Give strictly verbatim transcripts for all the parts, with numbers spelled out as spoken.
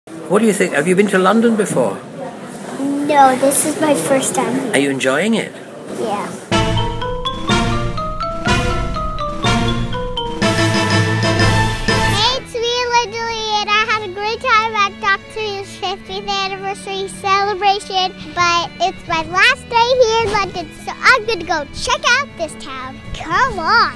What do you think? Have you been to London before? No, this is my first time here. Are you enjoying it? Yeah. Hey, it's me, Lindalee, and I had a great time at Doctor Who's fiftieth anniversary celebration, but it's my last day here in London, so I'm gonna go check out this town. Come on!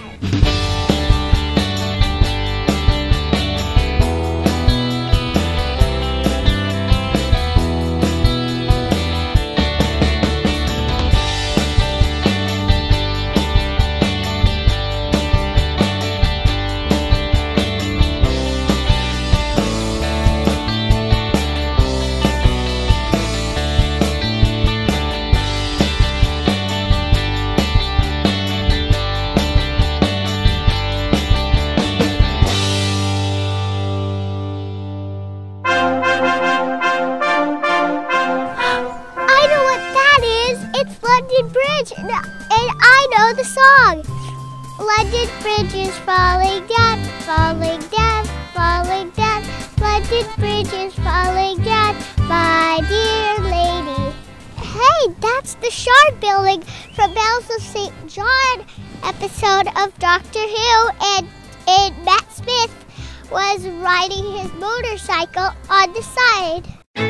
London Bridge, and I know the song. London Bridge is falling down, falling down, falling down. London Bridge is falling down, my dear lady. Hey, that's the Shard Building from Bells of Saint John episode of Doctor Who, and, and Matt Smith was riding his motorcycle on the side.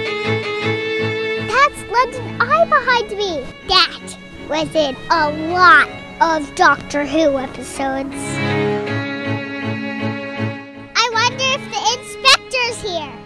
That's London Eye behind me. That was in a lot of Doctor Who episodes. I wonder if the inspector's here.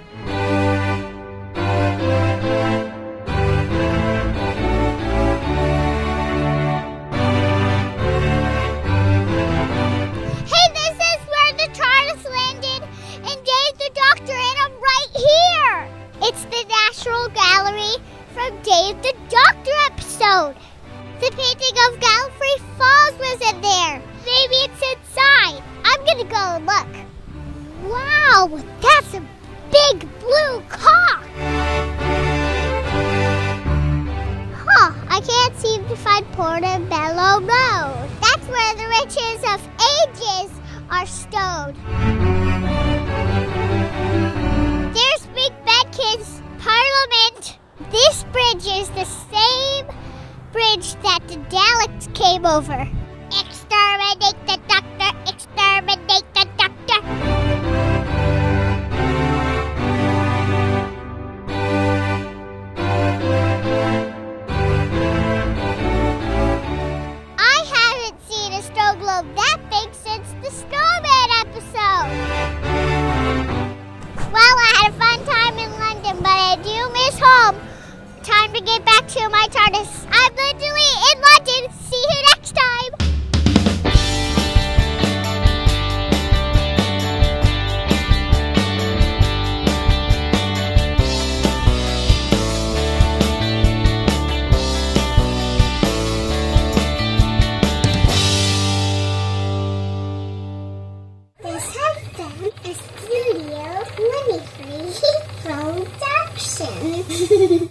Hey, this is where the TARDIS landed and Dave the Doctor, and I'm right here. It's the National Gallery from Dave the Doctor episode. The painting of Gallifrey Falls was in there. Maybe it's inside. I'm gonna go and look. Wow, that's a big blue car. Huh, I can't seem to find Portobello Road. That's where the riches of ages are stowed. There's Big Bedkins Parliament. This bridge is the same bridge that the Daleks came over. Exterminate the Doctor! Exterminate the Doctor! I haven't seen a snow globe that big since the Snowman episode. Well, I had a fun time in London, but I do miss home. Time to get back to my TARDIS. I'm Lindalee in London. See you next time. This has been a Studio twenty-three production.